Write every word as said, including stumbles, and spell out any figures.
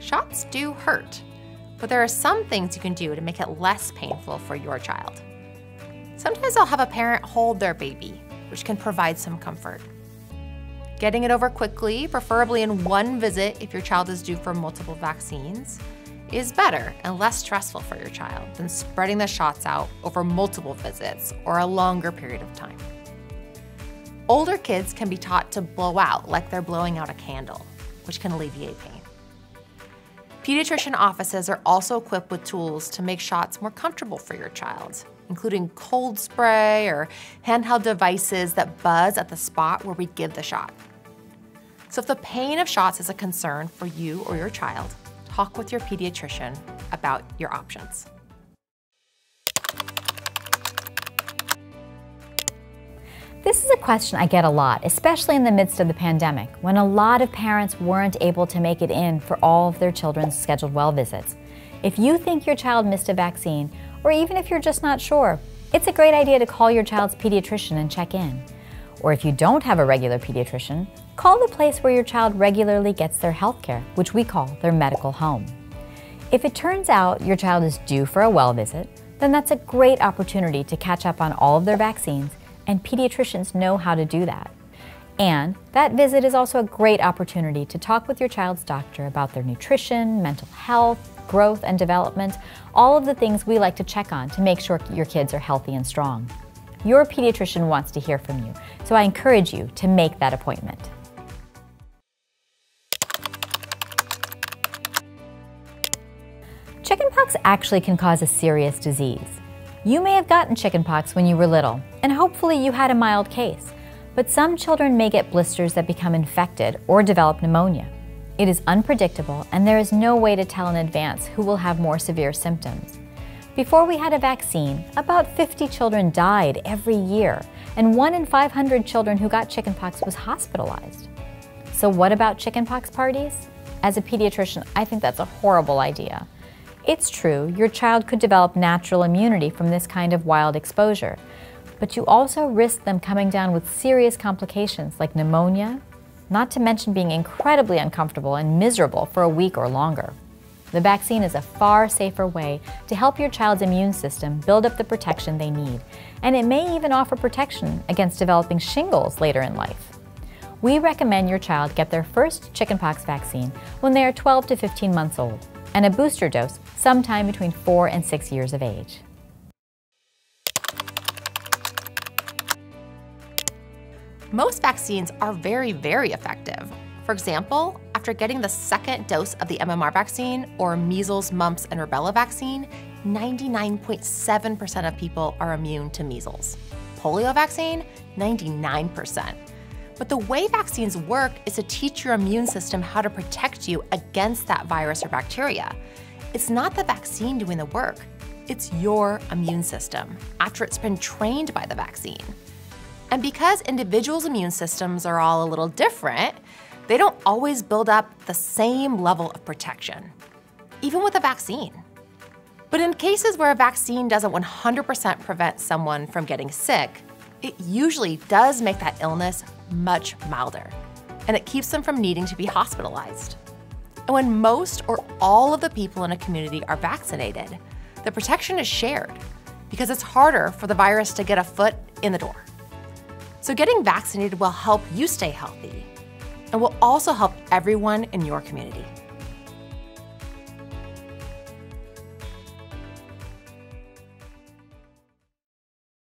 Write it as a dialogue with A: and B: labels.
A: Shots do hurt, but there are some things you can do to make it less painful for your child. Sometimes I'll have a parent hold their baby, which can provide some comfort. Getting it over quickly, preferably in one visit if your child is due for multiple vaccines, is better and less stressful for your child than spreading the shots out over multiple visits or a longer period of time. Older kids can be taught to blow out like they're blowing out a candle, which can alleviate pain. Pediatrician offices are also equipped with tools to make shots more comfortable for your child, including cold spray or handheld devices that buzz at the spot where we give the shot. So if the pain of shots is a concern for you or your child, talk with your pediatrician about your options.
B: This is a question I get a lot, especially in the midst of the pandemic, when a lot of parents weren't able to make it in for all of their children's scheduled well visits. If you think your child missed a vaccine, or even if you're just not sure, it's a great idea to call your child's pediatrician and check in. Or if you don't have a regular pediatrician, call the place where your child regularly gets their health care, which we call their medical home. If it turns out your child is due for a well visit, then that's a great opportunity to catch up on all of their vaccines, and pediatricians know how to do that. And that visit is also a great opportunity to talk with your child's doctor about their nutrition, mental health, growth and development, all of the things we like to check on to make sure your kids are healthy and strong. Your pediatrician wants to hear from you, so I encourage you to make that appointment. Chickenpox actually can cause a serious disease. You may have gotten chickenpox when you were little, and hopefully you had a mild case, but some children may get blisters that become infected or develop pneumonia. It is unpredictable, and there is no way to tell in advance who will have more severe symptoms. Before we had a vaccine, about fifty children died every year, and one in five hundred children who got chickenpox was hospitalized. So what about chickenpox parties? As a pediatrician, I think that's a horrible idea. It's true, your child could develop natural immunity from this kind of wild exposure, but you also risk them coming down with serious complications like pneumonia, not to mention being incredibly uncomfortable and miserable for a week or longer. The vaccine is a far safer way to help your child's immune system build up the protection they need, and it may even offer protection against developing shingles later in life. We recommend your child get their first chickenpox vaccine when they are twelve to fifteen months old, and a booster dose sometime between four and six years of age.
A: Most vaccines are very, very effective. For example, after getting the second dose of the M M R vaccine or measles, mumps, and rubella vaccine, ninety-nine point seven percent of people are immune to measles. Polio vaccine, ninety-nine percent. But the way vaccines work is to teach your immune system how to protect you against that virus or bacteria. It's not the vaccine doing the work, it's your immune system after it's been trained by the vaccine. And because individuals' immune systems are all a little different, they don't always build up the same level of protection, even with a vaccine. But in cases where a vaccine doesn't one hundred percent prevent someone from getting sick, it usually does make that illness much milder, and it keeps them from needing to be hospitalized. And when most or all of the people in a community are vaccinated, the protection is shared because it's harder for the virus to get a foot in the door. So getting vaccinated will help you stay healthy and will also help everyone in your community.